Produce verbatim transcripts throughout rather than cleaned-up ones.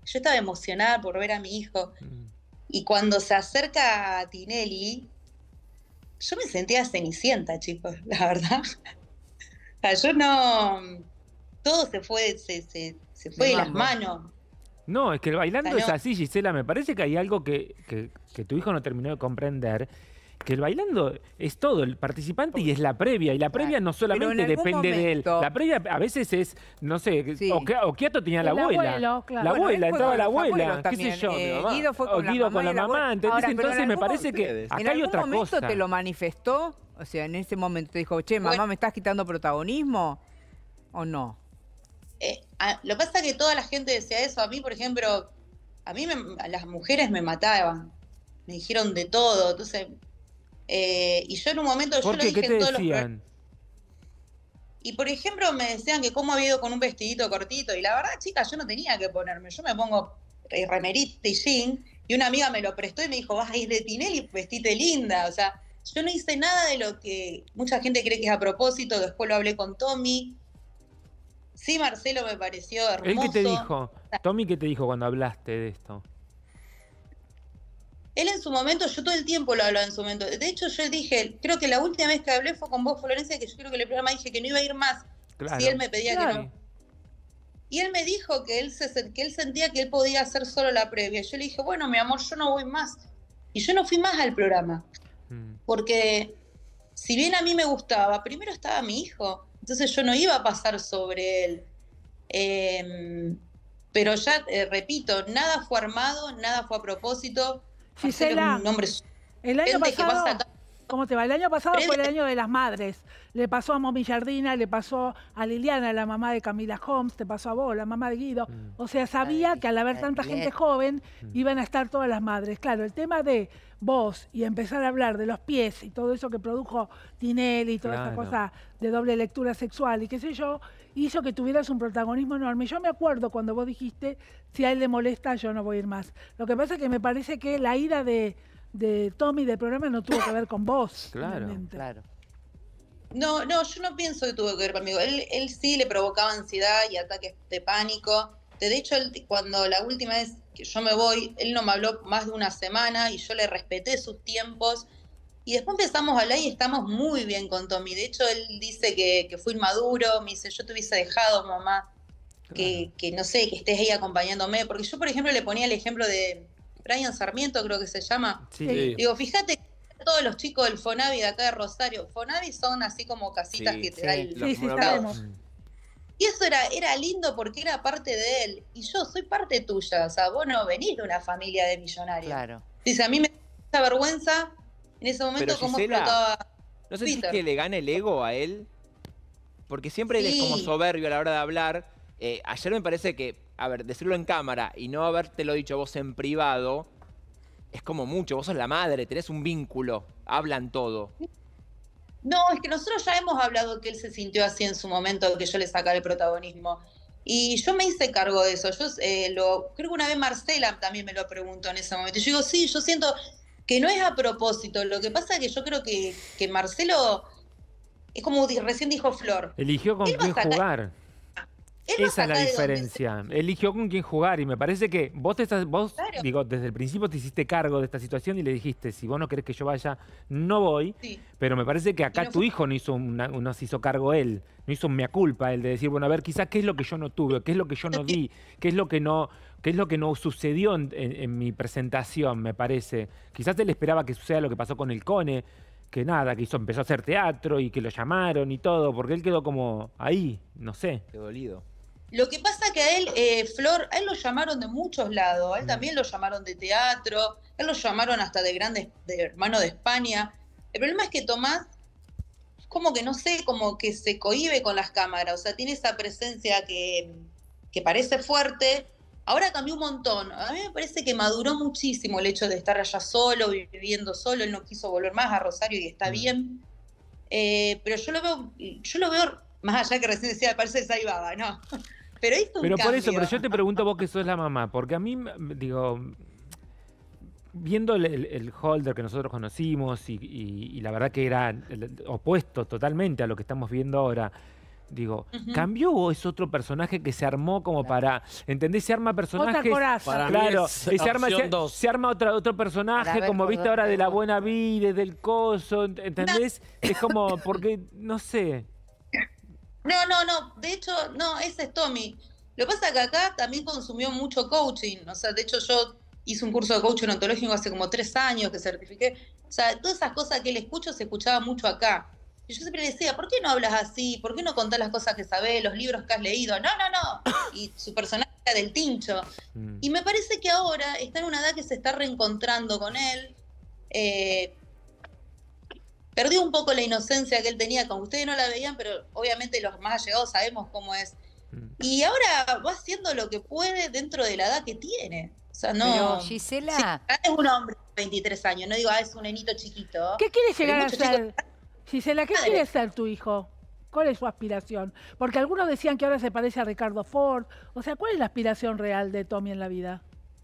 yo estaba emocionada por ver a mi hijo. Mm. Y cuando se acerca a Tinelli, yo me sentía cenicienta, chicos, la verdad. O sea, yo no... Todo se fue, se, se, se fue De de las mambo. manos. No, es que el O bailando sea, es no... así, Gisela. Me parece que hay algo que, que, que tu hijo no terminó de comprender. Que el bailando es todo, el participante y es la previa. Y la previa Claro. no Pero en solamente algún depende de él. momento- La previa a veces es, no sé, Sí. Oque- Okiato tenía la El abuela. abuelo, claro. La Bueno, abuela, él fue entraba con la los abuela, abuelos qué sé también. yo. Eh, mi mamá. Guido fue O con la Guido mamá con la y el abuelo. mamá. ¿Entendés? Ahora, pero en Entonces me algún parece que ustedes. ¿En acá hay algún otra momento cosa. te lo manifestó? O sea, en ese momento te dijo, che, mamá, Bueno. ¿me estás quitando protagonismo? ¿O no? Eh, a- lo que pasa es que toda la gente decía eso. A mí, por ejemplo, a mí me- a las mujeres me mataban. Me dijeron de todo. Entonces, eh, y yo en un momento, yo ¿Por lo qué? dije ¿Qué en te todos los programas. decían? Y por ejemplo, me decían que cómo había ido con un vestidito cortito. Y la verdad, chicas, yo no tenía que ponerme. Yo me pongo eh, remerita y jean. Y una amiga me lo prestó y me dijo, vas a ir de Tinelli, vestite linda. O sea, yo no hice nada de lo que mucha gente cree que es a propósito. Después lo hablé con Tommy. Sí, Marcelo me pareció hermoso. ¿Él qué te dijo? Tommy, ¿qué te dijo cuando hablaste de esto? Él en su momento, yo todo el tiempo lo hablaba en su momento. De hecho, yo dije, creo que la última vez que hablé fue con vos, Florencia, que yo creo que en el programa dije que no iba a ir más Claro. si él me pedía que Claro. no. Y él me dijo que él, se, que él sentía que él podía hacer solo la previa. Yo le dije, bueno, mi amor, yo no voy más. Y yo no fui más al programa. Mm. Porque si bien a mí me gustaba, primero estaba mi hijo. Entonces yo no iba a pasar sobre él. Eh, pero ya, eh, repito, nada fue armado, nada fue a propósito. Marcelo Gisela, es un hombre el año gente que pasado, pasa acá. ¿cómo te va? El año pasado Pero fue él- el año de las madres. Le pasó a Momi Jardina, le pasó a Liliana, la mamá de Camila Holmes, te pasó a vos, la mamá de Guido. Mm. O sea, sabía Ay, que al haber ay, tanta bien. gente joven, Mm. iban a estar todas las madres. Claro, el tema de vos y empezar a hablar de los pies y todo eso que produjo Tinelli y toda esa Claro. cosa de doble lectura sexual y qué sé yo, hizo que tuvieras un protagonismo enorme. Yo me acuerdo cuando vos dijiste, si a él le molesta, yo no voy a ir más. Lo que pasa es que me parece que la ira de, de Tommy del programa no tuvo que ver con vos. Claro, finalmente. Claro. No, no, yo no pienso que tuvo que ver conmigo. Él, él sí le provocaba ansiedad y ataques de pánico. De hecho, él, cuando la última vez que yo me voy, él no me habló más de una semana y yo le respeté sus tiempos. Y después empezamos a hablar y estamos muy bien con Tommy. De hecho, él dice que, que fue inmaduro. Me dice, yo te hubiese dejado, mamá, que, que no sé, que estés ahí acompañándome. Porque yo, por ejemplo, le ponía el ejemplo de Brian Sarmiento, creo que se llama. Sí. Sí. Digo, fíjate que todos los chicos del Fonavi de acá de Rosario, Fonavi son así como casitas Sí, que te sí. da el... Sí, sí, Los sabemos. Mm. Y eso era, era lindo porque era parte de él. Y yo soy parte tuya. O sea, vos no venís de una familia de millonarios. Claro. Dice, a mí me da mucha vergüenza en ese momento Pero, cómo Gisela, explotaba ¿No sentís Twitter. que le gana el ego a él? Porque siempre él es como Sí. soberbio a la hora de hablar. Eh, ayer me parece que, a ver, decirlo en cámara y no habértelo dicho vos en privado, es como mucho. Vos sos la madre, tenés un vínculo, hablan todo. No, es que nosotros ya hemos hablado que él se sintió así en su momento, que yo le sacara el protagonismo. Y yo me hice cargo de eso. Yo eh, lo, creo que una vez Marcela también me lo preguntó en ese momento. Y yo digo, sí, yo siento que no es a propósito. Lo que pasa es que yo creo que, que Marcelo, es como di- recién dijo Flor, Eligió con Él va a quién sacar- jugar. él va a Esa es la sacar de donde diferencia. Eligió con quién jugar y me parece que vos, te estás, vos Claro. digo, desde el principio te hiciste cargo de esta situación y le dijiste, si vos no querés que yo vaya, no voy. se- sí. Pero me parece que acá no tu fue- hijo no hizo una, no se hizo cargo él, no hizo un mea culpa él de decir, bueno, a ver, quizás qué es lo que yo no tuve, qué es lo que yo no di, qué es lo que no, qué es lo que no sucedió en, en- en mi presentación, me parece. Quizás él esperaba que suceda lo que pasó con el Cone, que nada, que hizo, empezó a hacer teatro y que lo llamaron y todo, porque él quedó como ahí, no sé. Qué dolido. Lo que pasa que a él, eh, Flor, a él lo llamaron de muchos lados, a él Mm. también lo llamaron de teatro, a él lo llamaron hasta de grandes, de hermano de España. El problema es que Tomás, como que no sé, como que se cohíbe con las cámaras, o sea, tiene esa presencia que, que parece fuerte. Ahora cambió un montón. A mí me parece que maduró muchísimo el hecho de estar allá solo, viviendo solo. Él no quiso volver más a Rosario y está Mm. bien. Eh, pero yo lo veo, yo lo veo, más allá que recién decía, parece Saibaba, ¿no? Pero hizo un Pero por eso, cambio. pero yo te pregunto vos que sos la mamá, porque a mí, m- digo, viendo el, el- el Holder que nosotros conocimos y, y- y la verdad que era el- opuesto totalmente a lo que estamos viendo ahora, Digo, Ujú. ¿cambió o es otro personaje que se armó como para, ¿entendés? Se arma personajes... coraza. Para mí Claro, es y se arma, opción se, dos. se arma otra, otro Para personaje, ver como por viste dónde ahora de la va. buena vida, del coso, ¿entendés? Es como, porque, no sé. No, no, no. De hecho, no, ese es Tommy. Lo que pasa es que acá también consumió mucho coaching. O sea, de hecho yo hice un curso de coaching ontológico hace como tres años que certifiqué. O sea, todas esas cosas que él escucho se escuchaba mucho acá. Y yo siempre le decía, ¿por qué no hablas así? ¿Por qué no contás las cosas que sabés, los libros que has leído? No, no, no. Y su personaje era del Tincho. Mm. Y me parece que ahora está en una edad que se está reencontrando con él. Eh, perdió un poco la inocencia que él tenía, como ustedes no la veían, pero obviamente los más allegados sabemos cómo es. Mm. Y ahora va haciendo lo que puede dentro de la edad que tiene. O sea, no... Pero, Sí, Gisela, es un hombre de veintitrés años, no digo, ah, es un nenito chiquito. ¿Qué quiere Pero llegar a muchos ser? chicos- Gisela, ¿qué Madre. quiere ser tu hijo? ¿Cuál es su aspiración? Porque algunos decían que ahora se parece a Ricardo Ford. O sea, ¿cuál es la aspiración real de Tommy en la vida?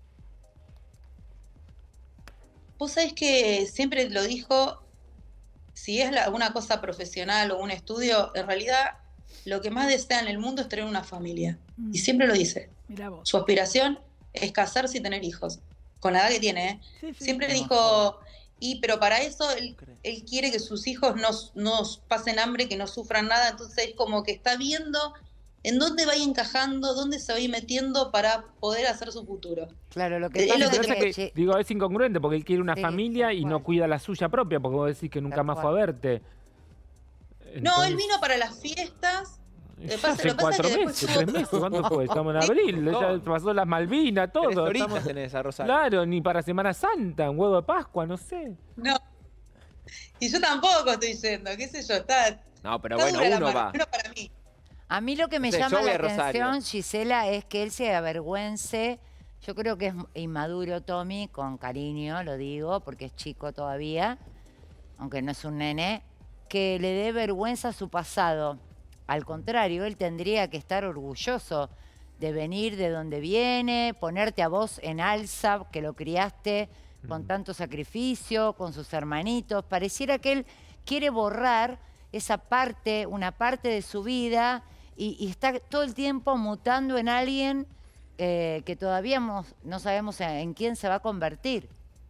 Vos sabés que siempre lo dijo, si es la- una cosa profesional o un estudio, en realidad lo que más desea en el mundo es tener una familia. Mm. Y siempre lo dice. Mira vos. Su aspiración es casarse y tener hijos. Con la edad que tiene, ¿eh? Sí, sí. Siempre No, dijo, y pero para eso él, él quiere que sus hijos no, no pasen hambre, que no sufran nada, entonces es como que está viendo en dónde va a ir encajando, dónde se va a ir metiendo para poder hacer su futuro. claro, lo que Es pasa lo es Pero que pasa que... que, che, digo, es incongruente porque él quiere una Sí, familia tal y no cual. cuida la suya propia, porque vos decís que nunca Tal más cual. fue a verte. No, él Entonces, vino para las fiestas. ya Lo que pasa- hace lo que pasa es cuatro que meses, después- tres meses, ¿cuánto fue? Estamos en Sí, abril, un ya montón. pasó las Malvinas, todo. Tres horitas estamos- tenés a Rosario. Claro, ni para Semana Santa, un huevo de Pascua, no sé. No. Y yo tampoco estoy yendo, qué sé yo, está, No, pero está bueno, dura la uno mano, va. uno para mí. A mí lo que me No sé, llama yo voy la a Rosario. atención, Gisela, es que él se avergüence. Yo creo que es inmaduro Tommy, con cariño lo digo, porque es chico todavía, aunque no es un nene, que le dé vergüenza a su pasado. Al contrario, él tendría que estar orgulloso de venir de donde viene, ponerte a vos en alza, que lo criaste con tanto sacrificio, con sus hermanitos. Pareciera que él quiere borrar esa parte, una parte de su vida, y, y está todo el tiempo mutando en alguien eh, que todavía mos- no sabemos en, en quién se va a convertir.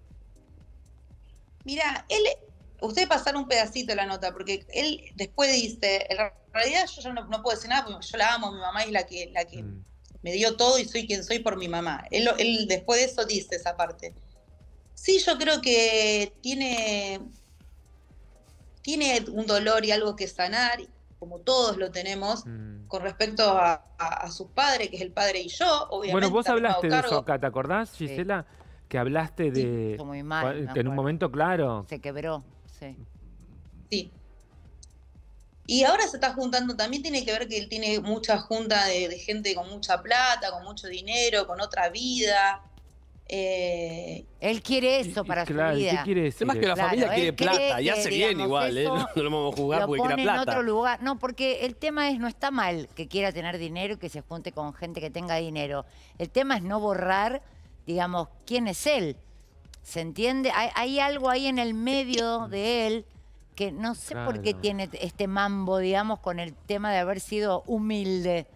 Mira, él, ustedes pasaron un pedacito de la nota, porque él después dice, en realidad yo ya no, no puedo decir nada, porque yo la amo, mi mamá es la que, la que Mm. me dio todo y soy quien soy por mi mamá. Él, lo- él después de eso dice esa parte. Sí, yo creo que tiene, tiene un dolor y algo que sanar, como todos lo tenemos, Mm. con respecto a, a- a sus padres, que es el padre y yo, obviamente. Bueno, vos también me hago hablaste de eso cargo. acá, ¿te acordás, Sí. Gisela? Que hablaste de... Estuvo muy mal, me que en un acuerdo. momento, claro. Se quebró, sí. Sí. Y ahora se está juntando, también tiene que ver que él tiene mucha junta de, de gente con mucha plata, con mucho dinero, con otra vida. Eh, Él quiere eso Y- y para claro, su ¿y vida. ¿qué quiere El decir? tema es que la Claro, familia él quiere cree plata y que, hace bien digamos, igual, ¿eh? eso No, no lo vamos a juzgar lo porque pone quiera en plata. otro lugar. No, porque el tema es, no está mal que quiera tener dinero y que se junte con gente que tenga dinero. El tema es no borrar, digamos, quién es él. ¿Se entiende? Hay, hay algo ahí en el medio de él que no sé por qué Claro. tiene este mambo, digamos, con el tema de haber sido humilde.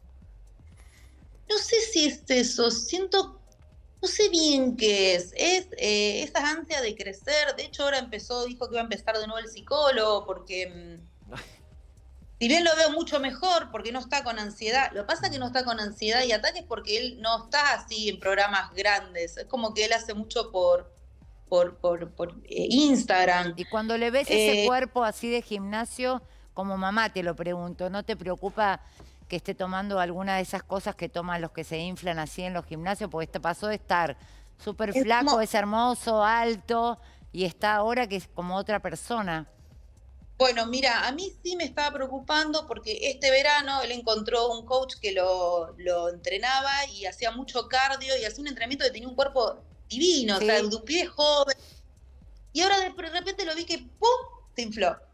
no sé si es eso, siento, no sé bien qué es. Es eh, esa ansia de crecer. De hecho, ahora empezó, dijo que iba a empezar de nuevo el psicólogo, porque mm, si bien lo veo mucho mejor, porque no está con ansiedad. Lo que pasa es que no está con ansiedad y ataques porque él no está así en programas grandes. Es como que él hace mucho por, por, por, por eh, Instagram. Y cuando le ves ese Eh, cuerpo así de gimnasio, como mamá te lo pregunto, ¿no te preocupa que esté tomando alguna de esas cosas que toman los que se inflan así en los gimnasios? Porque este pasó de estar súper Es flaco, como- es hermoso, alto, y está ahora que es como otra persona. Bueno, mira, a mí sí me estaba preocupando porque este verano él encontró un coach que lo, lo entrenaba y hacía mucho cardio y hacía un entrenamiento que tenía un cuerpo divino, Sí. o sea, de un pibe joven. Y ahora de repente lo vi que ¡pum! Se infló.